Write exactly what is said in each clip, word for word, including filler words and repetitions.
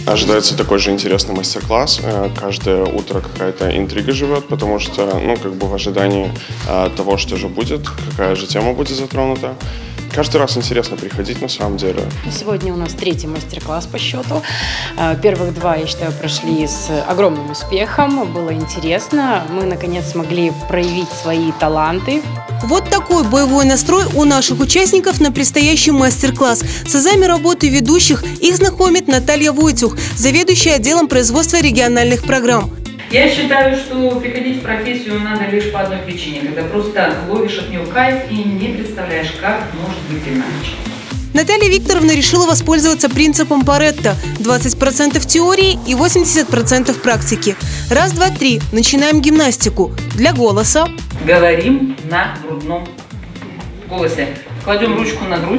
Ожидается такой же интересный мастер-класс. Каждое утро какая-то интрига живет, потому что, ну, как бы в ожидании того, что же будет, какая же тема будет затронута. Каждый раз интересно приходить, на самом деле. Сегодня у нас третий мастер-класс по счету. Первых два, я считаю, прошли с огромным успехом. Было интересно. Мы, наконец, смогли проявить свои таланты. Вот такой боевой настрой у наших участников на предстоящий мастер-класс. С азами работы ведущих их знакомит Наталья Войтюх, заведующая отделом производства региональных программ. Я считаю, что приходить в профессию надо лишь по одной причине, когда просто ловишь от нее кайф и не представляешь, как может быть иначе. Наталья Викторовна решила воспользоваться принципом Паретто – двадцать процентов теории и восемьдесят процентов практики. Раз, два, три. Начинаем гимнастику. Для голоса. Говорим на грудном голосе. Кладем ручку на грудь.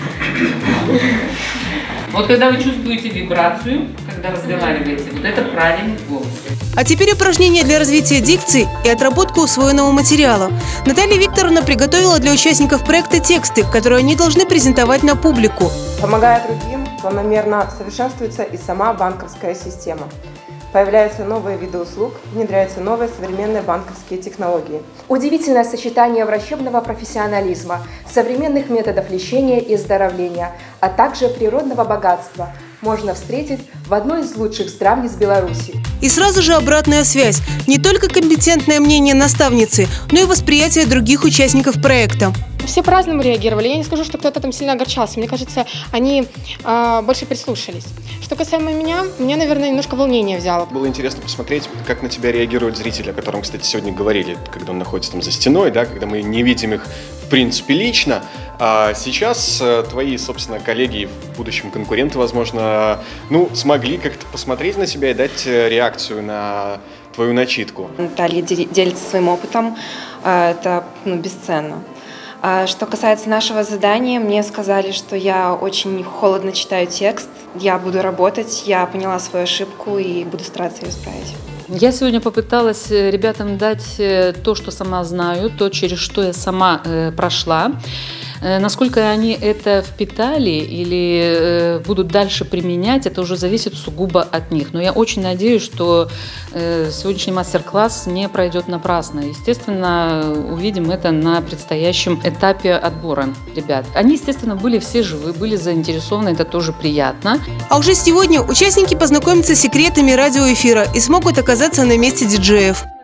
Вот когда вы чувствуете вибрацию, когда разговариваете, вот это правильный голос. А теперь упражнения для развития дикции и отработка усвоенного материала. Наталья Викторовна приготовила для участников проекта тексты, которые они должны презентовать на публику. Помогая другим, планомерно совершенствуется и сама банковская система. Появляются новые виды услуг, внедряются новые современные банковские технологии. Удивительное сочетание врачебного профессионализма, современных методов лечения и оздоровления, а также природного богатства можно встретить в одной из лучших здравниц Беларуси. И сразу же обратная связь. Не только компетентное мнение наставницы, но и восприятие других участников проекта. Все по-разному реагировали. Я не скажу, что кто-то там сильно огорчался. Мне кажется, они э, больше прислушались. Что касаемо меня, меня, наверное, немножко волнение взяло. Было интересно посмотреть, как на тебя реагирует зритель, о котором, кстати, сегодня говорили, когда он находится там за стеной, да, когда мы не видим их, в принципе, лично. А сейчас твои, собственно, коллеги и в будущем конкуренты, возможно, ну, смогли как-то посмотреть на себя и дать реакцию на твою начитку. Наталья делится своим опытом, это, ну, бесценно. Что касается нашего задания, мне сказали, что я очень холодно читаю текст. Я буду работать, я поняла свою ошибку и буду стараться ее исправить. Я сегодня попыталась ребятам дать то, что сама знаю, то, через что я сама э, прошла. Насколько они это впитали или э, будут дальше применять, это уже зависит сугубо от них. Но я очень надеюсь, что э, сегодняшний мастер-класс не пройдет напрасно. Естественно, увидим это на предстоящем этапе отбора ребят. Они, естественно, были все живы, были заинтересованы, это тоже приятно. А уже сегодня участники познакомятся с секретами радиоэфира и смогут оказаться на месте диджеев.